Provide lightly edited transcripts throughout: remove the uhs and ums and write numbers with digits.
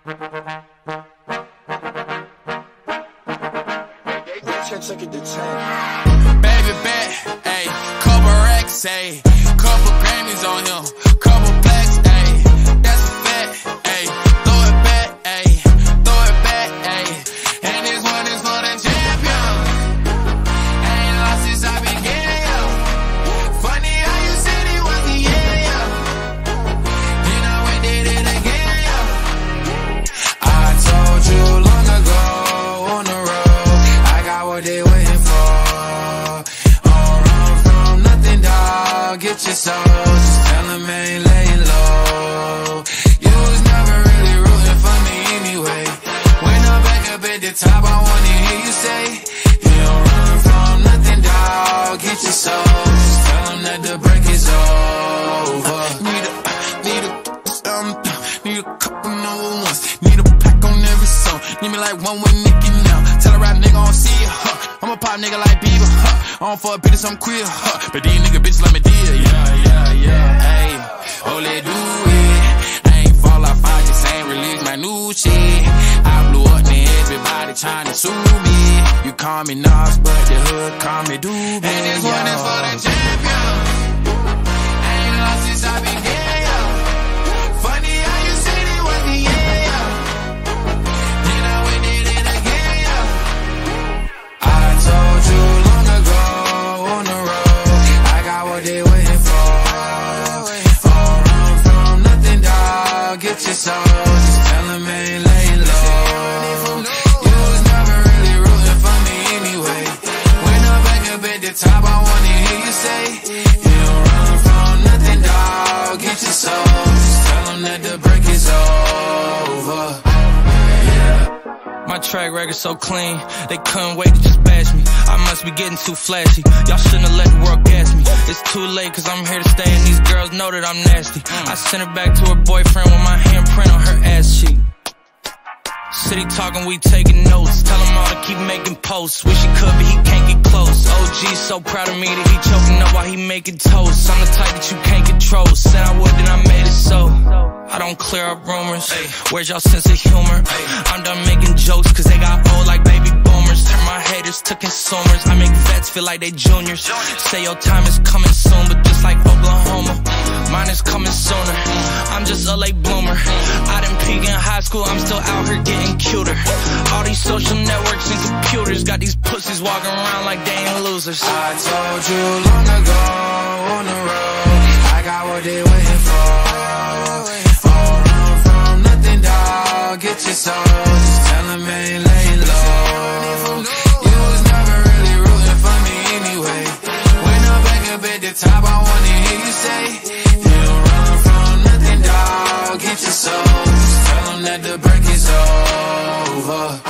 Baby bet, ayy, couple racks, ayy, couple Grammys on him, couple plaques, ayy, that's a fact, ayy, throw it back, ayy, throw it back, ayy, and this one is for the champion. Ain't lost since I began, yo. Funny how you said it was the end, yo. Then I went did it again, yo. I told you long ago on the road, I got what they waiting for. Don't run from nothing, dog. Get your soul, just tell them ain't laying low. You was never really rooting for me anyway. When I'm back up at the top, I wanna hear you say, you don't run from nothing, dog. Get your soul, just tell them that the break is over. Need a couple number ones. Need a plaque on every song. Need me like one with Nicki now. Tell a rap nigga I don't see it, huh. I'm a pop nigga like Bieber, huh. I don't fuck bitches, I'm queer, huh. But these nigga bitches let me deal, yeah. Hey, oh, let do it. I ain't fall off, I just ain't release my new shit. I blew up and everybody tryna sue me. You call me Nas, but the hood call me Doobie. And this one is for the champion. I ain't lost since I began, yo. Funny how you said it was the end, yo. Then I went did it again, yo. I told you long ago on the road, I got what they waiting for. Don't run from nothing, dog. Get your soul, just tell them ain't laying low. You was never really rooting for me anyway. When I'm back up at the top, I wanna hear you say, you don't run from nothing, dog. Get your soul, just tell them that the break is over. My track record so clean, they couldn't wait to just bash me. I must be getting too flashy, y'all shouldn't have let the world gas me. It's too late cause I'm here to stay and these girls know that I'm nasty. I sent her back to her boyfriend with my handprint on her ass cheek. City talking, we taking notes. Tell him all to keep making posts. Wish he could, but he can't get close. OG's so proud of me that he choking up while he making toast. I'm the type that you can't control. Said I would, then I made it so. I don't clear up rumors. Where's y'all sense of humor? I'm done making jokes cause they got old like baby boomers. Turn my haters to consumers. I make vets feel like they juniors. Say your time is coming soon, but just like Oklahoma, mine is coming sooner. I'm just a late bloomer. I didn't peak in high school, I'm still out here getting cuter. All these social networks and computers got these pussies walking around like they ain't losers. I told you long ago on the road, I got what they waiting for. Don't run from nothing, dog. Get your soul, just tell them ain't laying low. You was never really rooting for me anyway. When I'm back up at the top, I wanna hear you say, you don't run from nothing, dog. Get your soul, just tell them that the break is over.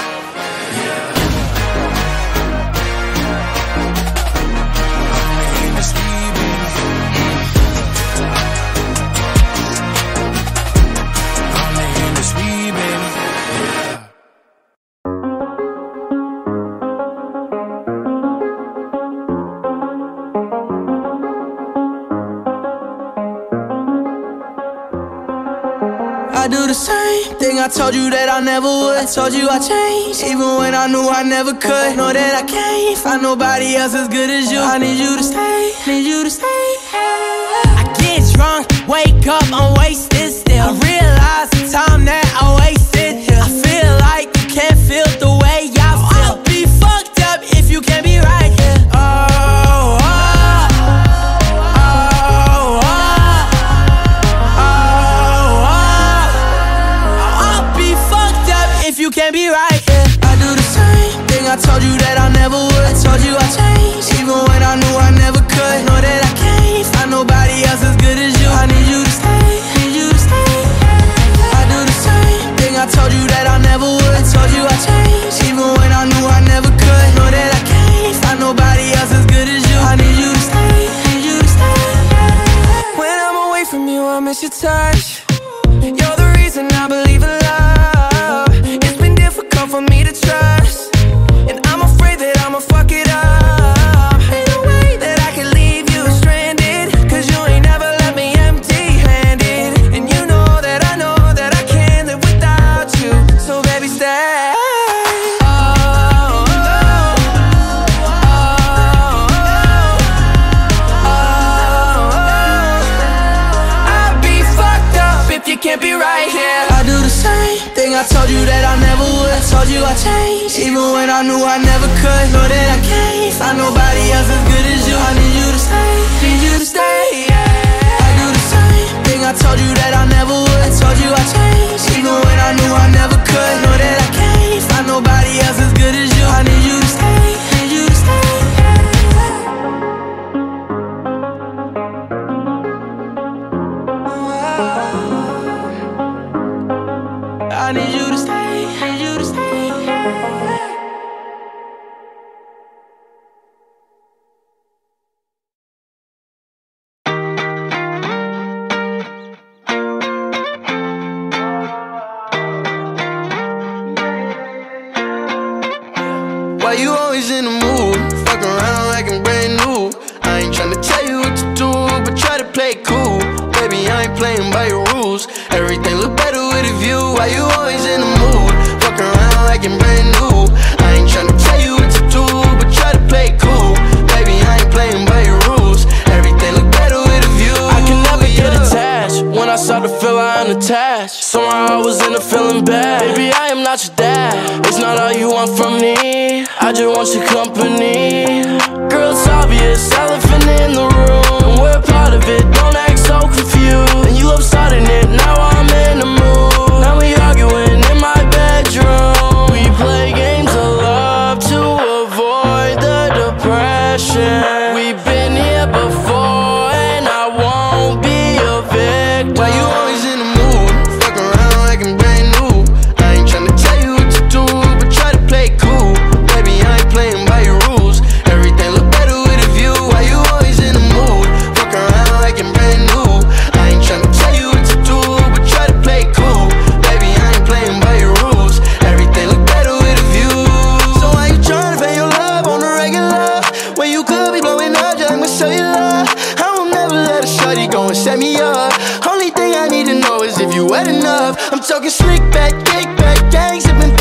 I do the same thing I told you that I never would. I told you I changed, even when I knew I never could. Know that I can't find nobody else as good as you. I need you to stay, need you to stay. I get drunk, wake up, I'm wasted still. I realize the time that I wasted here. I feel like you can't feel the way I feel. I'll be fucked up if you can't be right here. You can't be right, yeah. I do the same thing I told you that I never would. I told you I changed, even when I knew I never could. Know that I can't find nobody else as good as you. I need you to stay, need you to stay. I do the same thing I told you that I never would. I told you I changed, even when I knew I never could. Know that I can't find nobody else as good as you. I need you to stay, need you to stay. When I'm away from you, I miss your touch. You're the reason I believe in love. For me to trust, and I'm afraid that I'ma fuck it up. Ain't no way that I can leave you stranded, cause you ain't never left me empty-handed. And you know that I can't live without you. I told you that I never would. I told you I changed, even when I knew I never could. Know that I can't find nobody else as good as you. I need you to stay, need you to stay, yeah. I do the same thing, I told you that I never would. I told you I changed, even when I knew I never could. Know that I can't find nobody else as good as you. I need you to stay, need you to stay, I need you to stay, need you to stay. Why you always in the mood? Fuck around like I'm brand new. I ain't tryna tell you what to do, but try to play it cool. Baby, I ain't playing by your rules. Everything look better with a view. Why you always in the mood? Fuck around like I'm brand new. I ain't tryna tell you what to do, but try to play it cool. Baby, I ain't playing by your rules. Everything look better with a view. I can never get attached. When I start to feel I unattached, somehow I was in a feeling bad. Baby, I am not your dad. It's not all you want from me. I just want your company. Girl, it's obvious, elephant in the room. We're part of it, don't act so confused. And you love starting it, now I'm in the mood. Now we arguing in my bedroom. We play games of love to avoid the depression. We've been here before and I won't be a victim. Why you always in the mood? Fuck around like I'm brand new. I ain't tryna tell you what to do, but try to play it cool. Baby, I ain't playing by your rules. Everything look better with a view. Why you always in the mood? Fuck around like I'm brand new. I ain't tryna tell you what to do, but try to play it cool. Baby, I ain't playing by your rules. Everything look better with a view. So why you tryna pay your love on the regular, when you could be blowing up just like my cellular? I won't never let a shorty go and set me up. Only thing I need to know is if you wet enough. I'm talking slick back, kick back, gang sipping